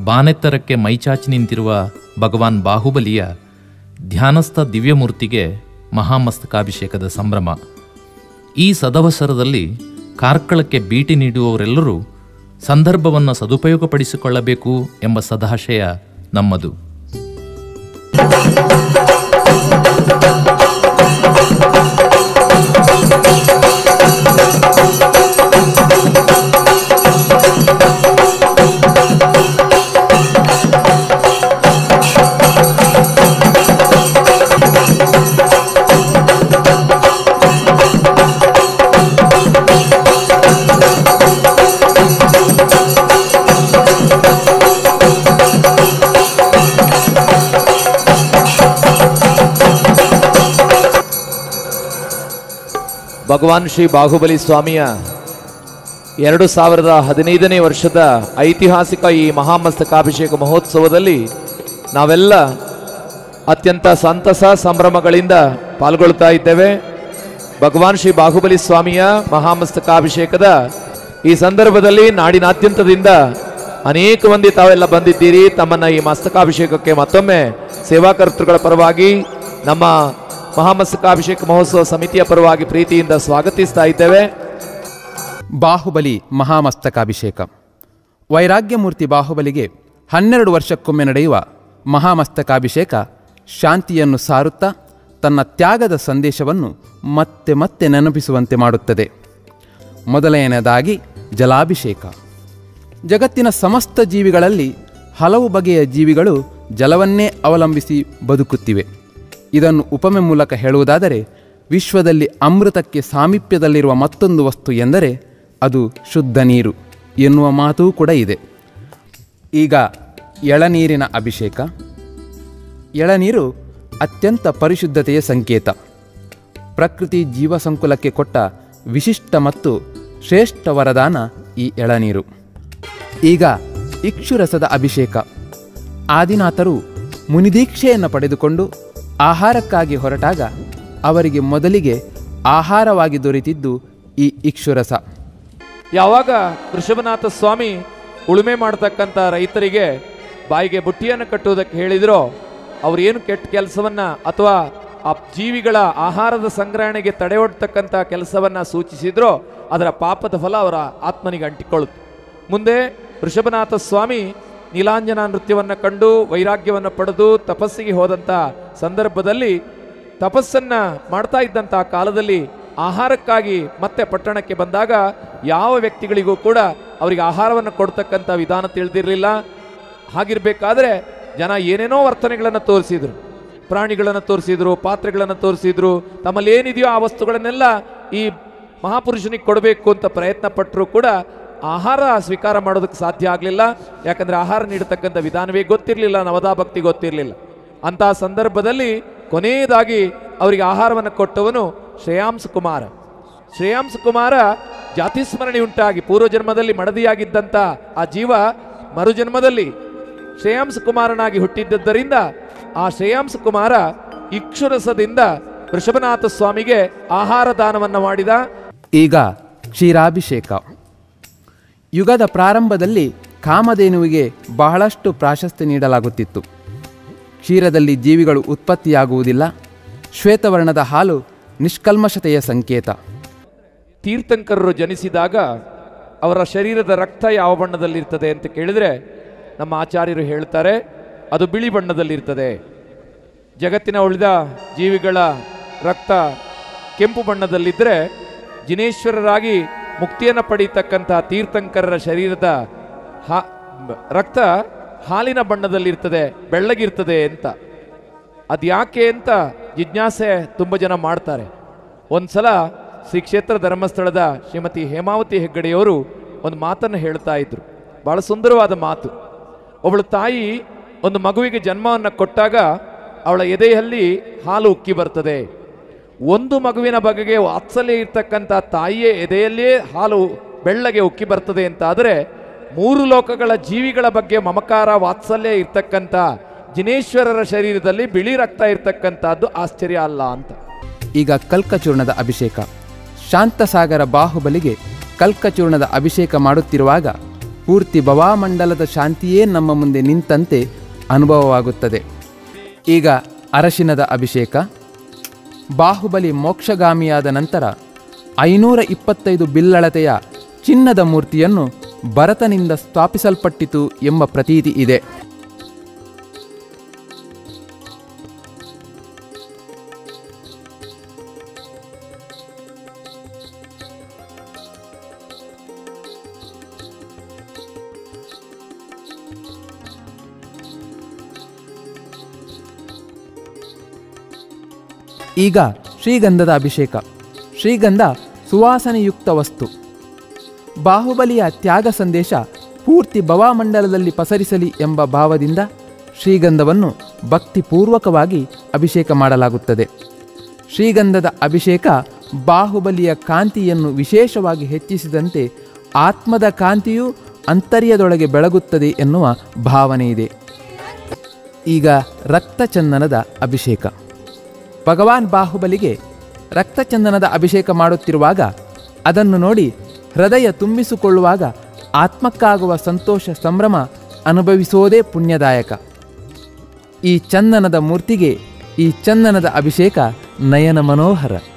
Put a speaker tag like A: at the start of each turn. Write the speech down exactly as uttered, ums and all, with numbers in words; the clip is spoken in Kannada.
A: ಬಾನೆತ್ತರಕ್ಕೆ ಮೈಚಾಚಿ ನಿಂತಿರುವ ಭಗವಾನ್ ಬಾಹುಬಲಿಯ ಧ್ಯಾನಸ್ಥ ದಿವ್ಯಮೂರ್ತಿಗೆ ಮಹಾಮಸ್ತಕಾಭಿಷೇಕದ ಸಂಭ್ರಮ. ಈ ಸದವಸರದಲ್ಲಿ ಕಾರ್ಕಳಕ್ಕೆ ಭೇಟಿ ನೀಡುವವರೆಲ್ಲರೂ ಸಂದರ್ಭವನ್ನು ಸದುಪಯೋಗಪಡಿಸಿಕೊಳ್ಳಬೇಕು ಎಂಬ ಸದಾಶಯ ನಮ್ಮದು.
B: ಭಗವಾನ್ ಶ್ರೀ ಬಾಹುಬಲಿ ಸ್ವಾಮಿಯ ಎರಡು ಸಾವಿರದ ಹದಿನೈದನೇ ವರ್ಷದ ಐತಿಹಾಸಿಕ ಈ ಮಹಾಮಸ್ತಕಾಭಿಷೇಕ ಮಹೋತ್ಸವದಲ್ಲಿ ನಾವೆಲ್ಲ ಅತ್ಯಂತ ಸಂತಸ ಸಂಭ್ರಮಗಳಿಂದ ಪಾಲ್ಗೊಳ್ತಾ ಇದ್ದೇವೆ. ಭಗವಾನ್ ಶ್ರೀ ಬಾಹುಬಲಿ ಸ್ವಾಮಿಯ ಮಹಾಮಸ್ತಕಾಭಿಷೇಕದ ಈ ಸಂದರ್ಭದಲ್ಲಿ ನಾಡಿನಾದ್ಯಂತದಿಂದ ಅನೇಕ ಮಂದಿ ತಾವೆಲ್ಲ ಬಂದಿದ್ದೀರಿ. ತಮ್ಮನ್ನು ಈ ಮಸ್ತಕಾಭಿಷೇಕಕ್ಕೆ ಮತ್ತೊಮ್ಮೆ ಸೇವಾಕರ್ತೃಗಳ ಪರವಾಗಿ ನಮ್ಮ ಮಹಾಮಸ್ತಕಾಭಿಷೇಕ ಮಹೋತ್ಸವ ಸಮಿತಿಯ ಪರವಾಗಿ ಪ್ರೀತಿಯಿಂದ ಸ್ವಾಗತಿಸ್ತಾ ಇದ್ದೇವೆ.
C: ಬಾಹುಬಲಿ ಮಹಾಮಸ್ತಕಾಭಿಷೇಕ. ವೈರಾಗ್ಯಮೂರ್ತಿ ಬಾಹುಬಲಿಗೆ ಹನ್ನೆರಡು ವರ್ಷಕ್ಕೊಮ್ಮೆ ನಡೆಯುವ ಮಹಾಮಸ್ತಕಾಭಿಷೇಕ ಶಾಂತಿಯನ್ನು ಸಾರುತ್ತಾ ತನ್ನ ತ್ಯಾಗದ ಸಂದೇಶವನ್ನು ಮತ್ತೆ ಮತ್ತೆ ನೆನಪಿಸುವಂತೆ ಮಾಡುತ್ತದೆ. ಮೊದಲನೆಯದಾಗಿ ಜಲಾಭಿಷೇಕ. ಜಗತ್ತಿನ ಸಮಸ್ತ ಜೀವಿಗಳಲ್ಲಿ ಹಲವು ಬಗೆಯ ಜೀವಿಗಳು ಜಲವನ್ನೇ ಅವಲಂಬಿಸಿ ಬದುಕುತ್ತಿವೆ. ಇದನ್ನು ಉಪಮೆ ಮೂಲಕ ಹೇಳುವುದಾದರೆ ವಿಶ್ವದಲ್ಲಿ ಅಮೃತಕ್ಕೆ ಸಾಮೀಪ್ಯದಲ್ಲಿರುವ ಮತ್ತೊಂದು ವಸ್ತು ಎಂದರೆ ಅದು ಶುದ್ಧ ನೀರು ಎನ್ನುವ ಮಾತೂ ಕೂಡ ಇದೆ. ಈಗ ಎಳನೀರಿನ ಅಭಿಷೇಕ. ಎಳನೀರು ಅತ್ಯಂತ ಪರಿಶುದ್ಧತೆಯ ಸಂಕೇತ. ಪ್ರಕೃತಿ ಜೀವಸಂಕುಲಕ್ಕೆ ಕೊಟ್ಟ ವಿಶಿಷ್ಟ ಮತ್ತು ಶ್ರೇಷ್ಠ ವರದಾನ ಈ ಎಳನೀರು. ಈಗ ಇಕ್ಷುರಸದ ಅಭಿಷೇಕ. ಆದಿನಾಥರು ಮುನಿದೀಕ್ಷೆಯನ್ನು ಪಡೆದುಕೊಂಡು ಆಹಾರಕ್ಕಾಗಿ ಹೊರಟಾಗ ಅವರಿಗೆ ಮೊದಲಿಗೆ ಆಹಾರವಾಗಿ ದೊರೆತಿದ್ದು ಈ ಇಕ್ಷುರಸ.
B: ಯಾವಾಗ ವೃಷಭನಾಥ ಸ್ವಾಮಿ ಉಳುಮೆ ಮಾಡತಕ್ಕಂಥ ರೈತರಿಗೆ ಬಾಯಿಗೆ ಬುಟ್ಟಿಯನ್ನು ಕಟ್ಟುವುದಕ್ಕೆ ಹೇಳಿದರೋ, ಅವ್ರು ಏನು ಕೆಟ್ಟ ಕೆಲಸವನ್ನು ಅಥವಾ ಆ ಜೀವಿಗಳ ಆಹಾರದ ಸಂಗ್ರಹಣೆಗೆ ತಡೆ ಒಡ್ತಕ್ಕಂಥ ಕೆಲಸವನ್ನು ಸೂಚಿಸಿದ್ರೋ ಅದರ ಪಾಪದ ಫಲ ಅವರ ಆತ್ಮನಿಗೆ ಅಂಟಿಕೊಳ್ಳುತ್ತೆ. ಮುಂದೆ ವೃಷಭನಾಥ ಸ್ವಾಮಿ ನೀಲಾಂಜನ ನೃತ್ಯವನ್ನು ಕಂಡು ವೈರಾಗ್ಯವನ್ನು ಪಡೆದು ತಪಸ್ಸಿಗೆ ಹೋದಂಥ ಸಂದರ್ಭದಲ್ಲಿ ತಪಸ್ಸನ್ನು ಮಾಡ್ತಾ ಇದ್ದಂಥ ಕಾಲದಲ್ಲಿ ಆಹಾರಕ್ಕಾಗಿ ಮತ್ತೆ ಪಟ್ಟಣಕ್ಕೆ ಬಂದಾಗ ಯಾವ ವ್ಯಕ್ತಿಗಳಿಗೂ ಕೂಡ ಅವರಿಗೆ ಆಹಾರವನ್ನು ಕೊಡ್ತಕ್ಕಂಥ ವಿಧಾನ ತಿಳಿದಿರಲಿಲ್ಲ. ಹಾಗಿರಬೇಕಾದ್ರೆ ಜನ ಏನೇನೋ ವರ್ತನೆಗಳನ್ನು ತೋರಿಸಿದ್ರು, ಪ್ರಾಣಿಗಳನ್ನು ತೋರಿಸಿದ್ರು, ಪಾತ್ರೆಗಳನ್ನು ತೋರಿಸಿದ್ರು, ತಮ್ಮಲ್ಲಿ ಏನಿದೆಯೋ ಆ ವಸ್ತುಗಳನ್ನೆಲ್ಲ ಈ ಮಹಾಪುರುಷನಿಗೆ ಕೊಡಬೇಕು ಅಂತ ಪ್ರಯತ್ನ ಪಟ್ಟರು ಕೂಡ ಆಹಾರ ಸ್ವೀಕಾರ ಮಾಡೋದಕ್ಕೆ ಸಾಧ್ಯ ಆಗಲಿಲ್ಲ. ಯಾಕಂದರೆ ಆಹಾರ ನೀಡತಕ್ಕಂಥ ವಿಧಾನವೇ ಗೊತ್ತಿರಲಿಲ್ಲ, ನವದಾ ಭಕ್ತಿ ಗೊತ್ತಿರಲಿಲ್ಲ. ಅಂತಹ ಸಂದರ್ಭದಲ್ಲಿ ಕೊನೆಯದಾಗಿ ಅವರಿಗೆ ಆಹಾರವನ್ನು ಕೊಟ್ಟವನು ಶ್ರೇಯಾಂಸ ಕುಮಾರ. ಶ್ರೇಯಾಂಸ ಕುಮಾರ ಜಾತಿಸ್ಮರಣೆ ಉಂಟಾಗಿ ಪೂರ್ವಜನ್ಮದಲ್ಲಿ ಮಡದಿಯಾಗಿದ್ದಂಥ ಆ ಜೀವ ಮರುಜನ್ಮದಲ್ಲಿ ಶ್ರೇಯಾಂಸ ಕುಮಾರನಾಗಿ ಹುಟ್ಟಿದ್ದರಿಂದ ಆ ಶ್ರೇಯಾಂಸ ಕುಮಾರ ಇಕ್ಷುರಸದಿಂದ ವೃಷಭನಾಥ ಸ್ವಾಮಿಗೆ ಆಹಾರ ದಾನವನ್ನು ಮಾಡಿದ.
C: ಈಗ ಕ್ಷೀರಾಭಿಷೇಕ. ಯುಗದ ಪ್ರಾರಂಭದಲ್ಲಿ ಕಾಮಧೇನುವಿಗೆ ಬಹಳಷ್ಟು ಪ್ರಾಶಸ್ತ್ಯ ನೀಡಲಾಗುತ್ತಿತ್ತು. ಕ್ಷೀರದಲ್ಲಿ ಜೀವಿಗಳು ಉತ್ಪತ್ತಿಯಾಗುವುದಿಲ್ಲ. ಶ್ವೇತವರ್ಣದ ಹಾಲು ನಿಷ್ಕಲ್ಮಶತೆಯ ಸಂಕೇತ.
B: ತೀರ್ಥಂಕರರು ಜನಿಸಿದಾಗ ಅವರ ಶರೀರದ ರಕ್ತ ಯಾವ ಬಣ್ಣದಲ್ಲಿರ್ತದೆ ಅಂತ ಕೇಳಿದರೆ ನಮ್ಮ ಆಚಾರ್ಯರು ಹೇಳ್ತಾರೆ ಅದು ಬಿಳಿ ಬಣ್ಣದಲ್ಲಿರ್ತದೆ. ಜಗತ್ತಿನ ಉಳಿದ ಜೀವಿಗಳ ರಕ್ತ ಕೆಂಪು ಬಣ್ಣದಲ್ಲಿದ್ದರೆ ಜಿನೇಶ್ವರರಾಗಿ ಮುಕ್ತಿಯನ್ನು ಪಡೀತಕ್ಕಂಥ ತೀರ್ಥಂಕರರ ಶರೀರದ ಹಾ ರಕ್ತ ಹಾಲಿನ ಬಣ್ಣದಲ್ಲಿರ್ತದೆ, ಬೆಳ್ಳಗಿರ್ತದೆ ಅಂತ. ಅದು ಯಾಕೆ ಅಂತ ಜಿಜ್ಞಾಸೆ ತುಂಬ ಜನ ಮಾಡ್ತಾರೆ. ಒಂದು ಸಲ ಶ್ರೀ ಕ್ಷೇತ್ರ ಧರ್ಮಸ್ಥಳದ ಶ್ರೀಮತಿ ಹೇಮಾವತಿ ಹೆಗ್ಗಡೆಯವರು ಒಂದು ಮಾತನ್ನು ಹೇಳ್ತಾ ಇದ್ರು, ಭಾಳ ಸುಂದರವಾದ ಮಾತು. ಒಬ್ಬಳು ತಾಯಿ ಒಂದು ಮಗುವಿಗೆ ಜನ್ಮವನ್ನು ಕೊಟ್ಟಾಗ ಅವಳ ಎದೆಯಲ್ಲಿ ಹಾಲು ಉಕ್ಕಿ ಬರ್ತದೆ. ಒಂದು ಮಗುವಿನ ಬಗೆಗೆ ವಾತ್ಸಲ್ಯ ಇರ್ತಕ್ಕಂಥ ತಾಯಿಯೇ ಎದೆಯಲ್ಲೇ ಹಾಲು ಬೆಳ್ಳಗೆ ಉಕ್ಕಿ ಬರ್ತದೆ ಅಂತ ಆದರೆ ಮೂರು ಲೋಕಗಳ ಜೀವಿಗಳ ಬಗ್ಗೆ ಮಮಕಾರ ವಾತ್ಸಲ್ಯ ಇರ್ತಕ್ಕಂಥ ಜಿನೇಶ್ವರರ ಶರೀರದಲ್ಲಿ ಬಿಳಿ ರಕ್ತ ಇರ್ತಕ್ಕಂಥದ್ದು ಆಶ್ಚರ್ಯ ಅಲ್ಲ ಅಂತ.
C: ಈಗ ಕಲ್ಕಚೂರ್ಣದ ಅಭಿಷೇಕ. ಶಾಂತಸಾಗರ ಬಾಹುಬಲಿಗೆ ಕಲ್ಕಚೂರ್ಣದ ಅಭಿಷೇಕ ಮಾಡುತ್ತಿರುವಾಗ ಪೂರ್ತಿ ಭವಾಮಂಡಲದ ಶಾಂತಿಯೇ ನಮ್ಮ ಮುಂದೆ ನಿಂತಂತೆ ಅನುಭವವಾಗುತ್ತದೆ. ಈಗ ಅರಶಿನದ ಅಭಿಷೇಕ. ಬಾಹುಬಲಿ ಮೋಕ್ಷಗಾಮಿಯಾದ ನಂತರ ಐನೂರ ಇಪ್ಪತ್ತೈದು ಬಿಲ್ಲಳತೆಯ ಚಿನ್ನದ ಮೂರ್ತಿಯನ್ನು ಭರತನಿಂದ ಸ್ಥಾಪಿಸಲ್ಪಟ್ಟಿತು ಎಂಬ ಪ್ರತೀತಿ ಇದೆ. ಈಗ ಶ್ರೀಗಂಧದ ಅಭಿಷೇಕ. ಶ್ರೀಗಂಧ ಸುವಾಸನೆಯುಕ್ತ ವಸ್ತು. ಬಾಹುಬಲಿಯ ತ್ಯಾಗ ಸಂದೇಶ ಪೂರ್ತಿ ಭವಾಮಂಡಲದಲ್ಲಿ ಪಸರಿಸಲಿ ಎಂಬ ಭಾವದಿಂದ ಶ್ರೀಗಂಧವನ್ನು ಭಕ್ತಿಪೂರ್ವಕವಾಗಿ ಅಭಿಷೇಕ ಮಾಡಲಾಗುತ್ತದೆ. ಶ್ರೀಗಂಧದ ಅಭಿಷೇಕ ಬಾಹುಬಲಿಯ ಕಾಂತಿಯನ್ನು ವಿಶೇಷವಾಗಿ ಹೆಚ್ಚಿಸಿದಂತೆ ಆತ್ಮದ ಕಾಂತಿಯು ಅಂತರ್ಯದೊಳಗೆ ಬೆಳಗುತ್ತದೆ ಎನ್ನುವ ಭಾವನೆ ಇದೆ. ಈಗ ರಕ್ತಚಂದನದ ಅಭಿಷೇಕ. ಭಗವಾನ್ ಬಾಹುಬಲಿಗೆ ರಕ್ತಚಂದನದ ಅಭಿಷೇಕ ಮಾಡುತ್ತಿರುವಾಗ ಅದನ್ನು ನೋಡಿ ಹೃದಯ ತುಂಬಿಸಿಕೊಳ್ಳುವಾಗ ಆತ್ಮಕ್ಕಾಗುವ ಸಂತೋಷ ಸಂಭ್ರಮ ಅನುಭವಿಸುವುದೇ ಪುಣ್ಯದಾಯಕ. ಈ ಚಂದನದ ಮೂರ್ತಿಗೆ ಈ ಚಂದನದ ಅಭಿಷೇಕ ನಯನ ಮನೋಹರ.